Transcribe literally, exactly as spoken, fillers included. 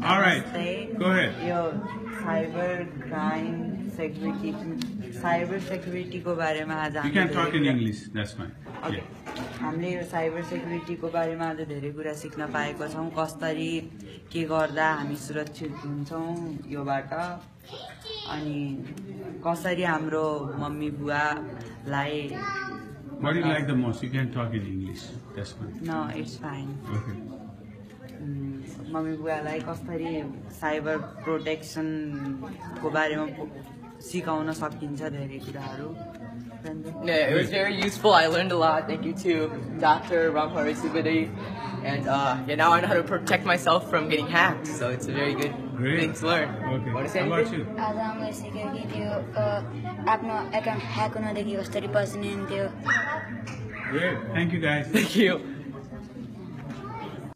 All right. Go ahead. यो cyber crime security cyber security को बारेमा आज You can talk in English. That's fine. Okay. हामीले यो cyber सेक्युरिटीको बारेमा आज धेरै कुरा सिक्न पाएको छौं कसरी के गर्दा हामी सुरक्षित हुन्छौं योबाट अनि कसरी हाम्रो मम्मी बुवालाई What do you like the most? You can talk in English. That's fine. No, it's fine. Okay. Mummy बुवालाई कसरी साइबर प्रोटेक्सन को बारेमा सिकाउन सकिन्छ धेरै कुराहरू Yeah, it was very useful. I learned a lot. Thank you to Doctor Subedi. And uh, yeah, now I know how to protect myself from getting hacked. So it's a very good Great. thing to learn. Okay. Want to say How anything? about you? आज हामीले सिक्यो कि त्यो आफ्नो account hack हुनदेखि कसरी बच्ने त्यो Great. Thank you guys. Thank you.